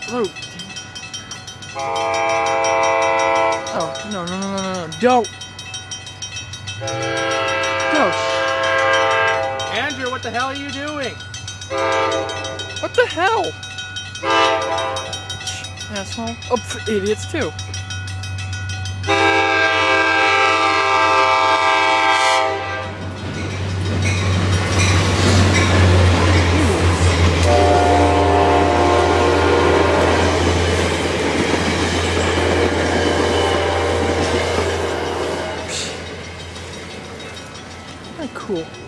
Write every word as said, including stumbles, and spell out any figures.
Luke. Oh, no, no, no, no, no, no. Don't. Go. Andrew, what the hell are you doing? What the hell? Asshole. Oh, pff, idiots too. Cool.